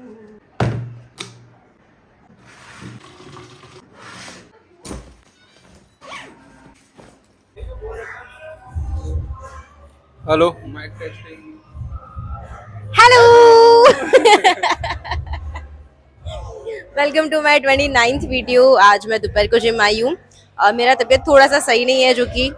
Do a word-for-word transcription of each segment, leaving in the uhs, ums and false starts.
Hello mike testing. Hello welcome to my twenty ninth video. आज मैं दोपहर को जिम आई हूँ और मेरा तबीयत थोड़ा सा सही नहीं है, जो कि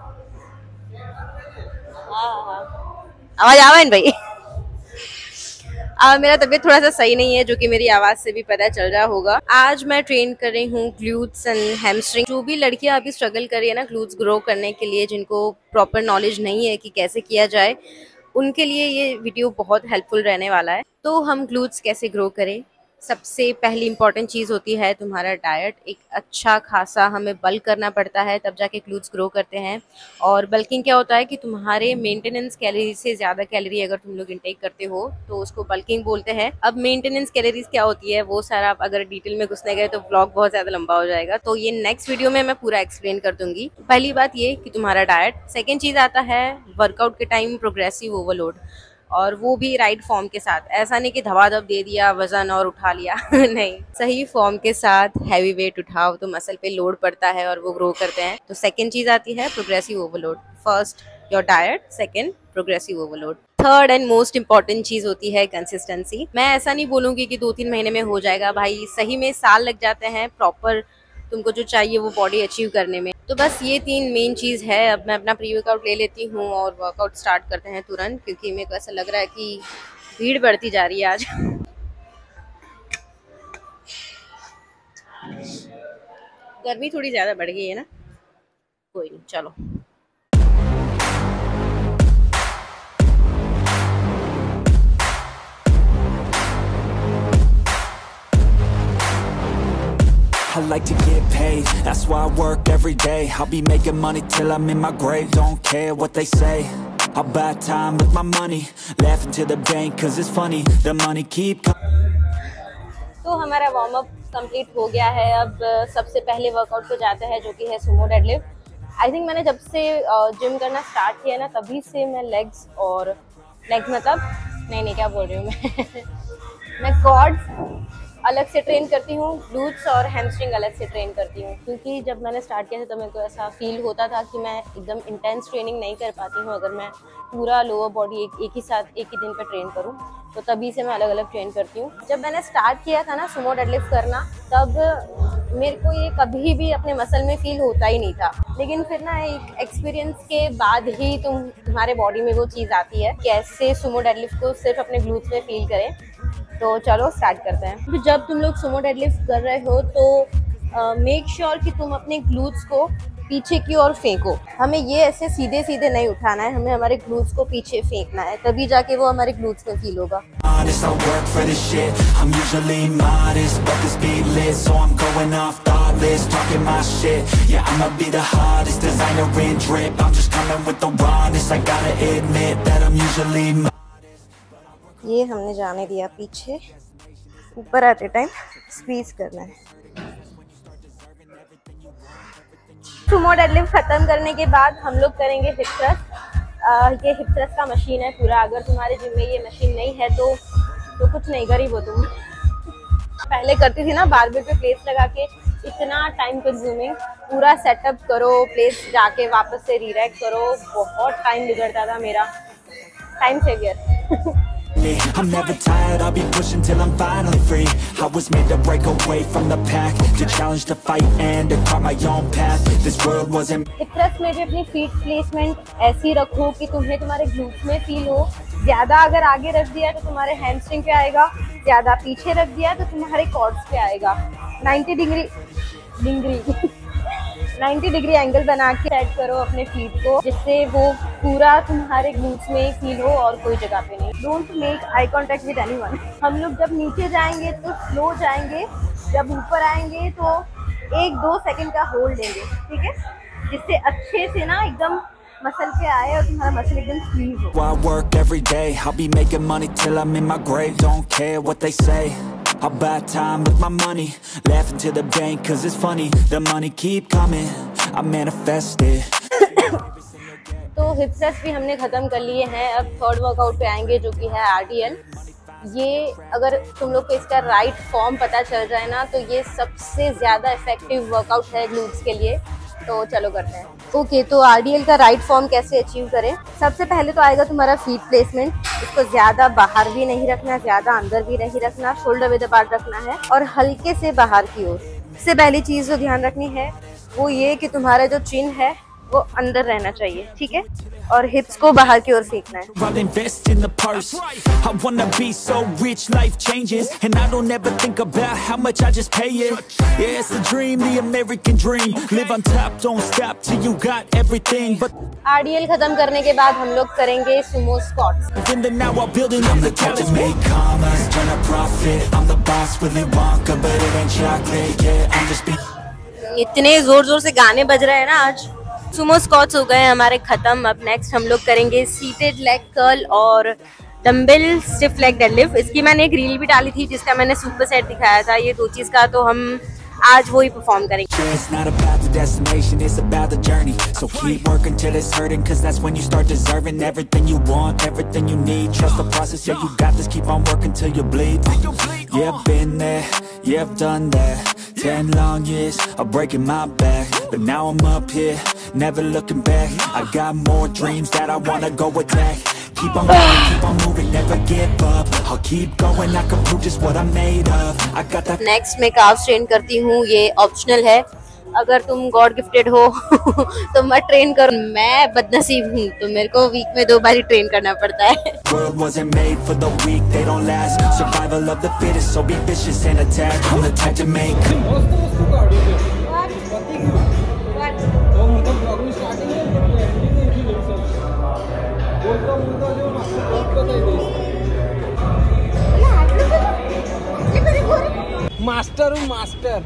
आवाज आ रहा है भाई। आ, मेरा तबीयत थोड़ा सा सही नहीं है, जो कि मेरी आवाज से भी पता चल रहा होगा। आज मैं ट्रेन कर रही हूँ ग्लूट्स एंड हैमस्ट्रिंग। जो भी लड़कियां अभी स्ट्रगल कर रही है ना ग्लूट्स ग्रो करने के लिए, जिनको प्रॉपर नॉलेज नहीं है कि कैसे किया जाए, उनके लिए ये वीडियो बहुत हेल्पफुल रहने वाला है। तो हम ग्लूट्स कैसे ग्रो करें, सबसे पहली इंपॉर्टेंट चीज़ होती है तुम्हारा डाइट। एक अच्छा खासा हमें बल्क करना पड़ता है, तब जाके ग्लूट्स ग्रो करते हैं। और बल्किंग क्या होता है कि तुम्हारे मेंटेनेंस कैलोरी से ज़्यादा कैलोरी अगर तुम लोग इंटेक करते हो तो उसको बल्किंग बोलते हैं। अब मेंटेनेंस कैलोरीज क्या होती है वो सारा अगर डिटेल में घुसने गए तो ब्लॉग बहुत ज़्यादा लंबा हो जाएगा, तो ये नेक्स्ट वीडियो में मैं पूरा एक्सप्लेन कर दूंगी। पहली बात ये कि तुम्हारा डाइट। सेकेंड चीज़ आता है वर्कआउट के टाइम प्रोग्रेसिव ओवरलोड, और वो भी राइट फॉर्म के साथ। ऐसा नहीं कि धवाधव दे दिया वजन और उठा लिया नहीं, सही फॉर्म के साथ हैवी वेट उठाओ तो मसल पे लोड पड़ता है और वो ग्रो करते हैं। तो सेकंड चीज आती है progressive overload. First your diet, second progressive overload. Third and most important चीज होती है कंसिस्टेंसी। मैं ऐसा नहीं बोलूंगी कि दो तीन महीने में हो जाएगा, भाई सही में साल लग जाते हैं प्रॉपर तुमको जो चाहिए वो बॉडी अचीव करने में। तो बस ये तीन मेन चीज़ है। अब मैं अपना प्री वर्कआउट ले लेती हूँ और वर्कआउट स्टार्ट करते हैं तुरंत, क्योंकि मेरे को ऐसा लग रहा है कि भीड़ बढ़ती जा रही है आज। गर्मी थोड़ी ज़्यादा बढ़ गई है ना, कोई नहीं, चलो। I like to get paid, that's why I work every day. I'll be making money till I'm in my grave. Don't care what they say, I'll buy time with my money. Laughing to the bank cause it's funny, the money keep coming. तो हमारा warm up complete हो गया है। अब सबसे पहले workout पे जाते हैं, जो कि है सुमो डेडलिफ्ट। आई थिंक मैंने जब से जिम करना स्टार्ट किया ना, तभी से मैं लेग्स और लेग्स मतलब नहीं नहीं क्या बोल रही हूँ मैं मैं क्वाड्स अलग से ट्रेन करती हूँ, ग्लूट्स और हैमस्ट्रिंग अलग से ट्रेन करती हूँ। क्योंकि जब मैंने स्टार्ट किया था तो मेरे को ऐसा फील होता था कि मैं एकदम इंटेंस ट्रेनिंग नहीं कर पाती हूँ अगर मैं पूरा लोअर बॉडी एक, एक ही साथ एक ही दिन पर ट्रेन करूँ। तो तभी से मैं अलग अलग ट्रेन करती हूँ। जब मैंने स्टार्ट किया था ना सुमो डेडलिफ्ट करना, तब मेरे को ये कभी भी अपने मसल में फील होता ही नहीं था। लेकिन फिर ना एक एक्सपीरियंस के बाद ही तुम तुम्हारे बॉडी में वो चीज़ आती है कैसे सुमो डेडलिफ्ट को सिर्फ अपने ग्लूट्स में फील करें। तो चलो स्टार्ट करते हैं। जब तुम लोग सुमो डेडलिफ्ट कर रहे हो तो मेक श्योर sure कि तुम अपने ग्लूट्स को पीछे की ओर फेंको। हमें ये ऐसे सीधे सीधे नहीं उठाना है, हमें हमारे ग्लूट्स को पीछे फेंकना है, तभी जाके वो हमारे ग्लूट्स में फील होगा। ये हमने जाने दिया पीछे, ऊपर आते टाइम स्क्वीज करना है। सुमो डेडलिफ्ट खत्म करने के बाद हम लोग करेंगे हिप थ्रस्ट। ये हिप थ्रस्ट का मशीन है पूरा। अगर तुम्हारे जिम में ये मशीन नहीं है तो तो कुछ नहीं, गरीब हो तुम। पहले करती थी ना बारबेल पे प्लेट्स लगा के, इतना टाइम कंज्यूमिंग। पूरा सेटअप करो, प्लेट्स जाके वापस से रीरैक करो, बहुत टाइम बिगड़ता था मेरा। Time saviour. I'm never tired, I'll be pushing till I'm finally free. I was made to break away from the pack, to challenge, to fight and to carve my own path. This world wasn't. Hip thrust में भी अपनी feet placement ऐसी रखो कि तुम्हें तुम्हारे glutes में feel हो। ज्यादा अगर आगे रख दिया तो तुम्हारे हैमस्ट्रिंग पे आएगा, ज्यादा पीछे रख दिया तो तुम्हारे क्वाड्स पे आएगा। Ninety degree degree ninety degree angle बना के सेट करो अपने फीट को, जिससे वो पूरा तुम्हारे ग्लूट्स में फील हो और कोई जगह पे नहीं। Don't make eye contact with anyone. हम लोग जब नीचे जाएंगे तो स्लो जाएंगे, जब ऊपर आएंगे तो एक दो सेकंड का होल्ड लेंगे, ठीक है, जिससे अच्छे से ना एकदम मसल पे आए और तुम्हारा मसल एकदम स्क्वीज हो। I work every day, I'll be making money till I'm in my grave. Don't care what they say, I'll buy time with my money. Laughing to the bank cause it's funny, the money keep coming, I manifest it. तो hip thrust भी हमने खत्म कर लिए हैं। अब third workout पे आएंगे, जो कि है आर डी एल। ये अगर तुम लोग को इसका राइट फॉर्म पता चल जाए ना तो ये सबसे ज़्यादा इफेक्टिव वर्कआउट है ग्लूट्स के लिए। तो चलो करते हैं। ओके okay, तो आरडीएल का राइट फॉर्म कैसे अचीव करें? सबसे पहले तो आएगा तुम्हारा फीट प्लेसमेंट। इसको ज़्यादा बाहर भी नहीं रखना, ज़्यादा अंदर भी नहीं रखना, शोल्डर विद अपार्ट रखना है और हल्के से बाहर की ओर। सबसे पहली चीज़ जो ध्यान रखनी है वो ये कि तुम्हारा जो चिन है वो अंदर रहना चाहिए, ठीक है, और हिप्स को बाहर की ओर फेंकना है। I'll invest in the purse. I wanna be so rich, life changes, and I don't ever think about how much I just pay it. Yeah, it's the dream, the American dream. Live on top, don't stop till you got everything. But आरडीएल खत्म करने के बाद हम लोग करेंगे sumo squats. in the now, I'm building on the couch to make commas, turn a profit. I'm the boss, Willy Wonka, but it ain't chocolate. Yeah, I'm just being. इतने जोर जोर से गाने बज रहे हैं ना आज। सुमो स्क्वाट्स हो गए हमारे खत्म। अब नेक्स्ट हम लोग करेंगे सीटेड लेग कर्ल और डम्बल स्टिफ लेग डेडलिफ्ट। इसकी मैंने एक रील भी डाली थी जिसका मैंने सुपर सेट दिखाया था, ये दो चीज का, तो हम आज वो ही परफॉर्म करेंगे। It's not about the destination, it's about the journey. So keep working till it's hurting, cause that's when you start deserving everything you want, everything you need. Trust the process, yeah, you got this. Keep on working till you bleed. Yeah, I've been there, yeah, I've done that. Ten long years of breaking my back, but now I'm up here, never looking back. I got more dreams that I wanna go attack. Keep on moving, keep on moving, never give up. I'll keep going, I can prove just what I'm made of. I got that. Next मैं calf train करती हूँ, ये optional है। अगर तुम God gifted हो तो मत ट्रेन करो। मैं बदनसीब हूँ तो मेरे को वीक में दो बार ही ट्रेन करना पड़ता है। World wasn't made for the weak, they don't last. Survival of the fittest, so be vicious and attack. I'm the type to make. Master हूँ मास्टर।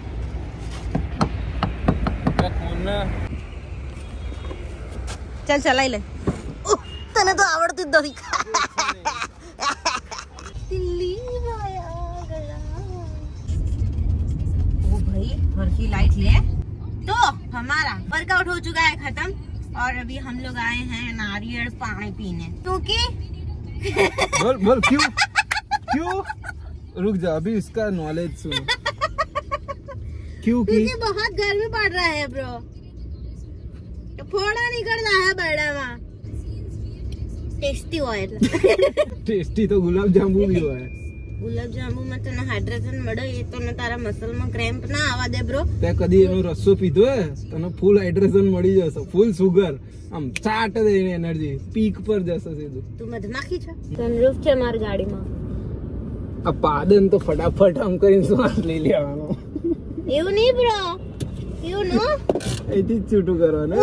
चल चला ले। तने तो आवड़ती दरी। दिल्ली आया गया। ओ भाई घर की लाइट ले। तो हमारा वर्कआउट हो चुका है खत्म और अभी हम लोग आए हैं नारियल पानी पीने, क्योंकि बोल बोल क्यों क्यों रुक जा, अभी इसका नॉलेज सुन। क्यों क्योंकि बहुत गर्मी पड़ रहा है ब्रो, फोड़ा निकल रहा है बड़ा वहाँ। टेस्टी ऑयल टेस्टी तो गुलाब जामुन भी हुआ है। गुलाब जामुन में तने हाइड्रेशन મળે, એ તો ને તારા મસલ માં ક્રેમ્પ ના આવા દે બ્રો। તે કદી એનો રસ્સો પીધો હે? તને ફૂલ હાઇડ્રેશન મળી જશે, ફૂલ સુગર, આમ ચાટ દે એનર્જી પીક પર જશે સીધું। તું મધમાખી છે? સનરૂફ છે મારી ગાડીમાં। આ પાદન તો ફટાફટ આમ કરીને શ્વાસ લઈ લેવાનો। એવું નહીં બ્રો, એવું નો, એથી જ છૂટું કરવાનું।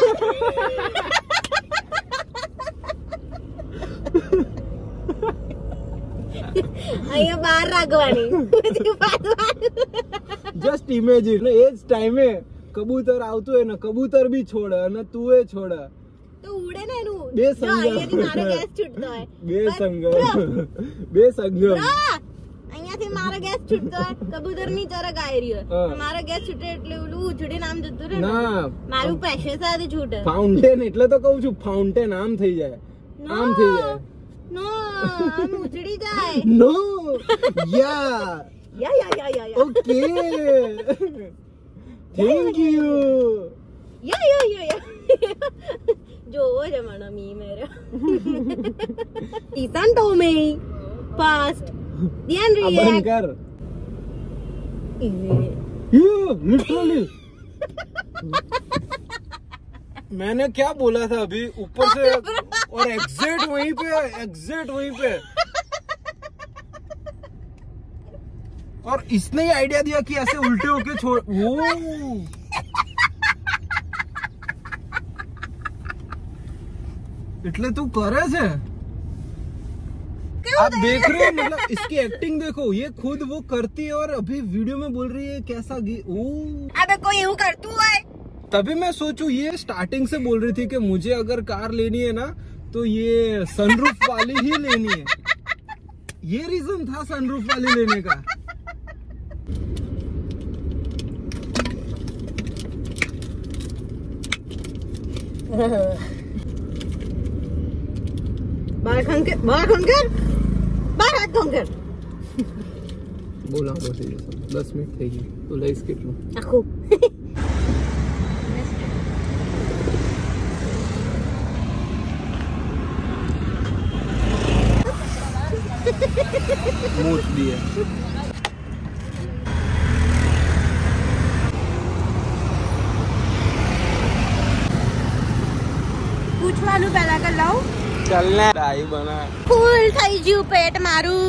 અહીંયા બહાર રાખવાની। જસ્ટ ઇમેજિન એ જ ટાઈમે કબૂતર આવતું હોય ને, કબૂતર બી છોડે અને તું એ છોડે તો ઉડે ને એનું। બે જો સંગમ, અહીંયાથી મારો ગેસ છૂટતો હોય, બે સંગમ, બે સંગમ। અહીંયાથી મારો ગેસ છૂટતો હોય, કબૂતર ની જરા ગાય રહ્યો, મારો ગેસ છૂટે એટલે ઓલું ઉછળી નામ જતું રહે ના, મારું પેશે સાથે છૂટે। ફાઉન્ટેન એટલે તો કહું છું, ફાઉન્ટેન આમ થઈ જાય, આમ થઈ જાય। નો આમ ઉછળી જાય। No yeah yeah yeah yeah yeah yeah okay thank you yeah yeah yeah yeah જો જમાના મી મેરે ઈસાન તો મે फास्ट ध्यान रही है कर ये लिटरली मैंने क्या बोला था अभी ऊपर से और एग्जैक्ट वहीं पे एग्जैक्ट वहीं पे और इसने ही आइडिया दिया कि ऐसे उल्टे होके छोड़ वो એટલે તું કરે છે आप देख रहे हो मतलब इसकी एक्टिंग देखो ये खुद वो करती है और अभी वीडियो में बोल रही है कैसा ओ अबे कोई यूं करतू है तभी मैं सोचू ये स्टार्टिंग से बोल रही थी कि मुझे अगर कार लेनी है ना तो ये सनरूफ वाली ही लेनी है ये रीजन था सनरूफ वाली लेने का बाहर खंके बाहर खंके बाहर हाथ ટોંગર બોલા બસ એ દસ મિનિટ થઈ ગઈ તો લઈશ કેટલું આખું મૂછ દિए પૂછવાનું પહેલા કર લઉં चलने डाई बना ફૂલ થઈ ગયું પેટ મારું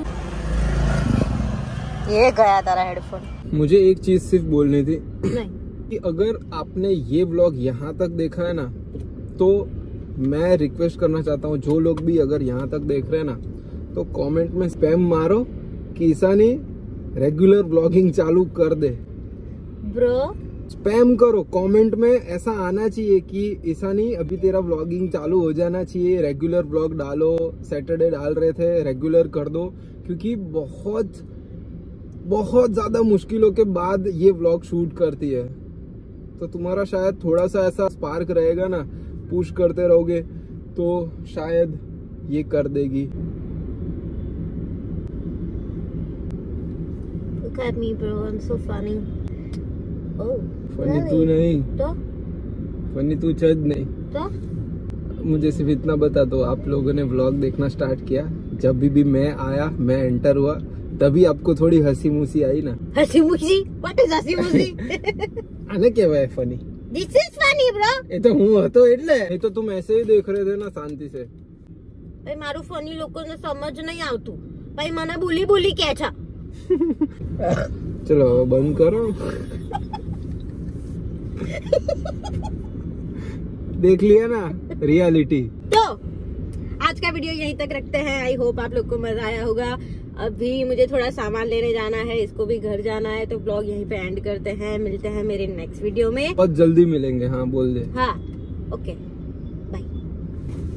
ये गया तारा हेडफोन मुझे एक चीज सिर्फ बोलनी थी नहीं कि अगर आपने ये व्लॉग यहाँ तक देखा है ना तो मैं रिक्वेस्ट करना चाहता हूँ जो लोग भी अगर यहाँ तक देख रहे हैं ना तो कमेंट में स्पैम मारो कि ईशानी रेगुलर व्लॉगिंग चालू कर दे ब्रो स्पैम करो कमेंट में ऐसा आना चाहिए कि ईशानी अभी तेरा व्लॉगिंग चालू हो जाना चाहिए रेगुलर व्लॉग डालो सैटरडे डाल रहे थे रेगुलर कर दो क्योंकि बहुत बहुत ज्यादा मुश्किलों के बाद ये व्लॉग शूट करती है तो तुम्हारा शायद थोड़ा सा ऐसा स्पार्क रहेगा ना पुश करते रहोगे तो शायद ये कर देगी Look at me bro I'm so funny oh funny तू नहीं तो फनी तू चज नहीं तो मुझे सिर्फ इतना बता दो आप लोगों ने व्लॉग देखना स्टार्ट किया जब भी, भी मैं आया मैं एंटर हुआ तभी आपको थोड़ी हंसी मुसी आई ना हंसी मुसी व्हाट इज हंसी मुसी आने कહેવાય funny This is funny bro એ તો હું હતો એટલે એ તો तुम ऐसे ही देख रहे थे ना शांति से ભાઈ મારું ફની લોકોને સમજ નહીં આવતું ભાઈ મને બોલી બોલી કે છે चलो अब बंद करो देख लिया ना रियलिटी तो आज का वीडियो यहीं तक रखते हैं आई होप आप लोग को मजा आया होगा अभी मुझे थोड़ा सामान लेने जाना है इसको भी घर जाना है तो ब्लॉग यहीं पे एंड करते हैं मिलते हैं मेरे नेक्स्ट वीडियो में बहुत जल्दी मिलेंगे हाँ बोल दे हाँ ओके बाय